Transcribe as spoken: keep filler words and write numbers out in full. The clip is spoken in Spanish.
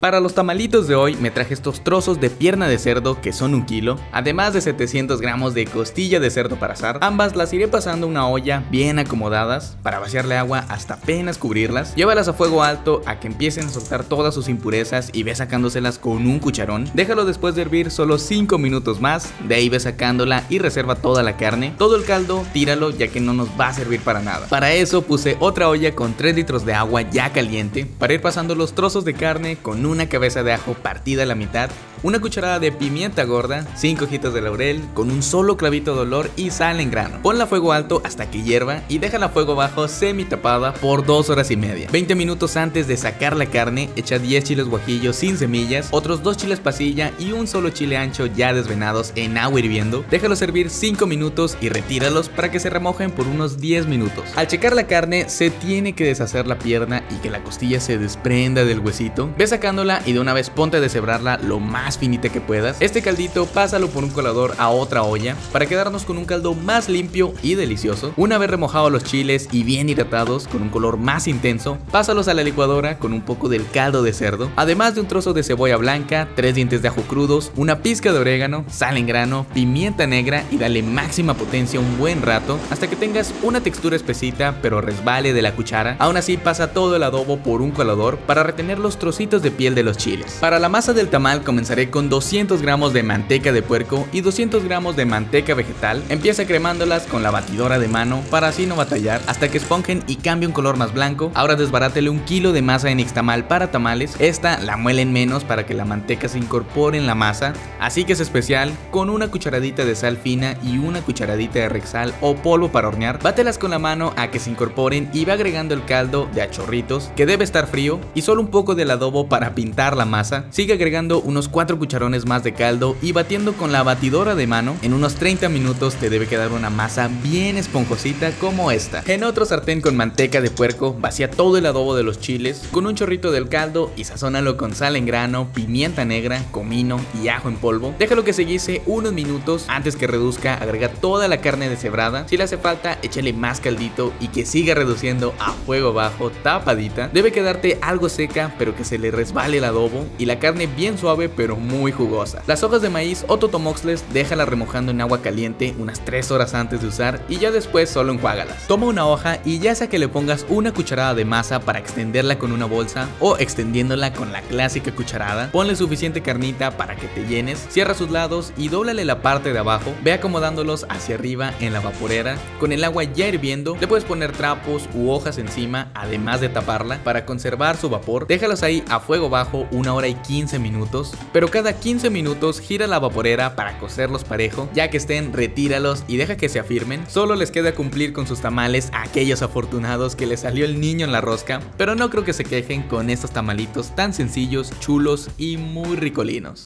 Para los tamalitos de hoy me traje estos trozos de pierna de cerdo que son un kilo, además de setecientos gramos de costilla de cerdo para asar. Ambas las iré pasando a una olla bien acomodadas para vaciarle agua hasta apenas cubrirlas. Llévalas a fuego alto a que empiecen a soltar todas sus impurezas y ve sacándoselas con un cucharón. Déjalo después de hervir solo cinco minutos más, de ahí ve sacándola y reserva toda la carne. Todo el caldo tíralo ya que no nos va a servir para nada. Para eso puse otra olla con tres litros de agua ya caliente para ir pasando los trozos de carne con una cabeza de ajo partida a la mitad, una cucharada de pimienta gorda, cinco hojitas de laurel con un solo clavito de olor y sal en grano. Ponla a fuego alto hasta que hierva y déjala a fuego bajo semi tapada por dos horas y media. veinte minutos antes de sacar la carne, echa diez chiles guajillos sin semillas, otros dos chiles pasilla y un solo chile ancho ya desvenados en agua hirviendo. Déjalos servir cinco minutos y retíralos para que se remojen por unos diez minutos. Al checar la carne se tiene que deshacer la pierna y que la costilla se desprenda del huesito. Ve sacándola y de una vez ponte a deshebrarla lo más finita que puedas. Este caldito pásalo por un colador a otra olla para quedarnos con un caldo más limpio y delicioso. Una vez remojado los chiles y bien hidratados con un color más intenso, pásalos a la licuadora con un poco del caldo de cerdo, además de un trozo de cebolla blanca, tres dientes de ajo crudos, una pizca de orégano, sal en grano, pimienta negra y dale máxima potencia un buen rato hasta que tengas una textura espesita pero resbale de la cuchara. Aún así pasa todo el adobo por un colador para retener los trocitos de piel de los chiles. Para la masa del tamal comenzaré con doscientos gramos de manteca de puerco y doscientos gramos de manteca vegetal. Empieza cremándolas con la batidora de mano para así no batallar hasta que esponjen y cambie un color más blanco. Ahora desbarátele un kilo de masa de nixtamal para tamales. Esta la muelen menos para que la manteca se incorpore en la masa, así que es especial con una cucharadita de sal fina y una cucharadita de rexal o polvo para hornear. Bátelas con la mano a que se incorporen y va agregando el caldo de a chorritos que debe estar frío y solo un poco del adobo para pintar la masa. Sigue agregando unos cuatro cucharones más de caldo y batiendo con la batidora de mano. En unos treinta minutos te debe quedar una masa bien esponjosita como esta. En otro sartén con manteca de puerco vacía todo el adobo de los chiles con un chorrito del caldo y sazónalo con sal en grano, pimienta negra, comino y ajo en polvo. Déjalo que se guise unos minutos. Antes que reduzca, agrega toda la carne deshebrada. Si le hace falta, échale más caldito y que siga reduciendo a fuego bajo, tapadita. Debe quedarte algo seca pero que se le resbale el adobo y la carne bien suave pero muy jugosa. Las hojas de maíz o totomoxles déjala remojando en agua caliente unas tres horas antes de usar y ya después solo enjuágalas. Toma una hoja y ya sea que le pongas una cucharada de masa para extenderla con una bolsa o extendiéndola con la clásica cucharada, ponle suficiente carnita para que te llenes, cierra sus lados y dóblale la parte de abajo. Ve acomodándolos hacia arriba en la vaporera. Con el agua ya hirviendo le puedes poner trapos u hojas encima además de taparla para conservar su vapor. Déjalos ahí a fuego bajo una hora y quince minutos, pero cada quince minutos gira la vaporera para cocerlos parejo. Ya que estén, retíralos y deja que se afirmen. Solo les queda cumplir con sus tamales a aquellos afortunados que les salió el niño en la rosca, pero no creo que se quejen con estos tamalitos tan sencillos, chulos y muy ricolinos.